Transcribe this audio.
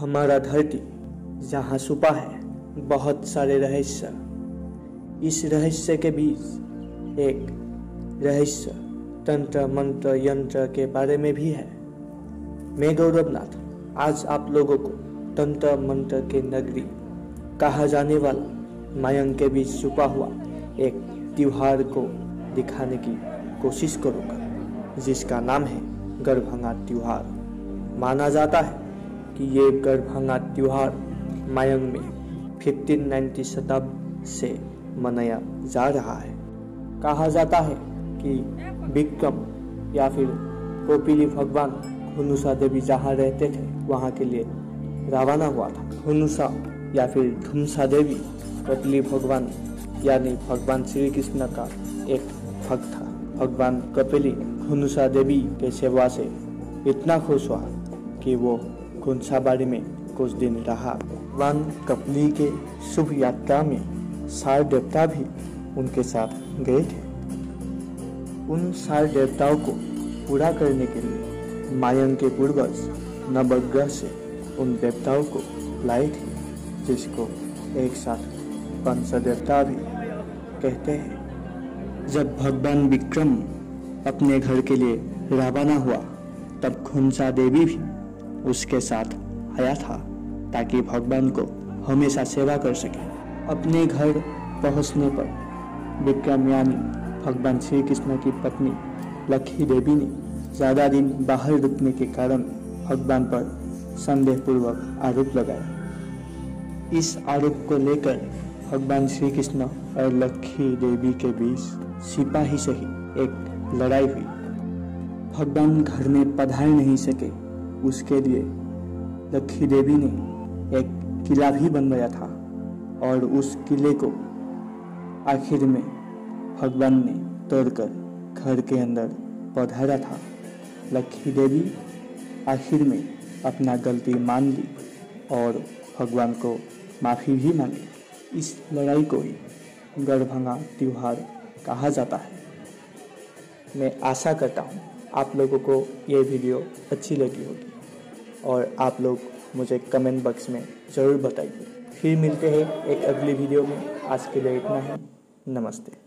हमारा धरती जहाँ छुपा है बहुत सारे रहस्य, इस रहस्य के बीच एक रहस्य तंत्र मंत्र यंत्र के बारे में भी है। मैं गौरवनाथ आज आप लोगों को तंत्र मंत्र के नगरी कहा जाने वाला मायंग के बीच छुपा हुआ एक त्योहार को दिखाने की कोशिश करूँगा, जिसका नाम है गरभंगा त्योहार। माना जाता है कि ये गरभंगा त्योहार मायंग में 1590 शताब्दी से मनाया जा रहा है। कहा जाता है कि विक्रम या फिर कोपिली भगवान हुनुसा देवी जहाँ रहते थे वहाँ के लिए रवाना हुआ था। हुनुसा या फिर धुमसा देवी कोपिली भगवान यानी भगवान श्री कृष्ण का एक भक्त था। भगवान कपिली हुनुसा देवी के सेवा से इतना खुश हुआ कि वो घुंसाबाड़ी में कुछ दिन रहा। भगवान कपिली के शुभ यात्रा में सारे देवता भी उनके साथ गए थे। उन सारे देवताओं को पूरा करने के लिए मायंग के पूर्वज नवग्रह से उन देवताओं को लाए थे, जिसको एक साथ पंचदेवता भी कहते हैं। जब भगवान विक्रम अपने घर के लिए रवाना हुआ तब घुंसा देवी भी उसके साथ आया था ताकि भगवान को हमेशा सेवा कर सके। अपने घर पहुंचने पर विक्रम यानी भगवान श्री कृष्ण की पत्नी लक्ष्मी देवी ने ज़्यादा दिन बाहर रुकने के कारण भगवान पर संदेहपूर्वक आरोप लगाया। इस आरोप को लेकर भगवान श्री कृष्ण और लक्ष्मी देवी के बीच सिपाही से ही एक लड़ाई हुई। भगवान घर में पधार नहीं सके, उसके लिए लक्ष्मी देवी ने एक किला भी बनवाया था और उस किले को आखिर में भगवान ने तोड़कर घर के अंदर पधारा था। लक्ष्मी देवी आखिर में अपना गलती मान ली और भगवान को माफ़ी भी मांगी। इस लड़ाई को ही गरभंगा त्योहार कहा जाता है। मैं आशा करता हूँ आप लोगों को ये वीडियो अच्छी लगी होगी और आप लोग मुझे कमेंट बॉक्स में ज़रूर बताइए। फिर मिलते हैं एक अगली वीडियो में। आज के लिए इतना ही। नमस्ते।